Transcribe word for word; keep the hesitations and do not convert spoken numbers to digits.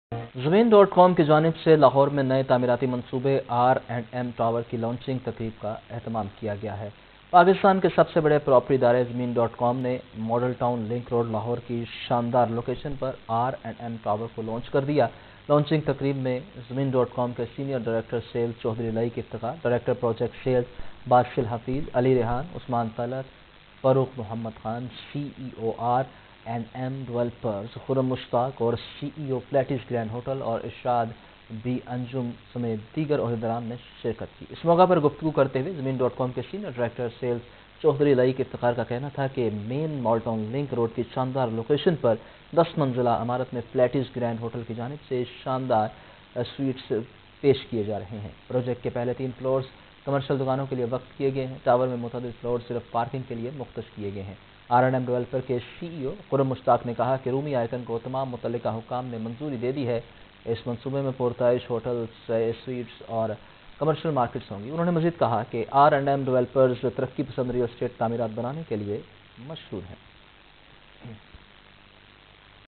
ज़मीन dot com की जानिब से लाहौर में नए तामीराती मंसूबे आर एंड एम टावर की लॉन्चिंग तकरीब का एहतमाम किया गया है। पाकिस्तान के सबसे बड़े प्रॉपर्टी इदारे ज़मीन डॉट कॉम ने model town link road Lahore की शानदार लोकेशन पर आर एंड एम टावर को लॉन्च कर दिया। लॉन्चिंग तकरीब में ज़मीन डॉट कॉम के सीनियर डायरेक्टर सेल्स चौधरी लई की इफ्तितार, डायरेक्टर प्रोजेक्ट सेल्स बादशिल Hafeez, Ali Rehan, Usman Talat, Farooq Mohammad Khan, C E O R and M developers Khurram Mushtaq और C E O Faletti's grand hotel और इरशाद बी अंजुम समेत दीगर ओहदेदारान ने शिरकत की। इस मौका पर गुफ्तगू करते हुए ज़मीन डॉट कॉम के सीनियर डायरेक्टर सेल्स चौधरी लई के इफ्तिखार का कहना था कि main mall town link road की शानदार लोकेशन पर दस मंजिला इमारत में फ्लैटिस ग्रैंड होटल की जानिब से शानदार स्वीट्स पेश किए जा रहे हैं। प्रोजेक्ट के पहले तीन फ्लोर्स कमर्शियल दुकानों के लिए वक्त किए गए हैं। टावर में मुतअद्दिद फ्लोर सिर्फ पार्किंग के लिए मुख्तस किए गए हैं। आर एंड एम डेवलपर के सी ई ओ खुर्रम मुश्ताक ने कहा कि रूमी आयकन को तमाम मुतल्लिका हुक्काम ने मंजूरी दे दी है। इस मंसूबे में पुरताइश होटल्स, स्वीट्स और कमर्शियल मार्केट्स होंगी। उन्होंने मजीद कहा कि आर एंड एम डेवलपर्स तरक्की पसंद रियल एस्टेट तामीरात बनाने के लिए मशहूर हैं।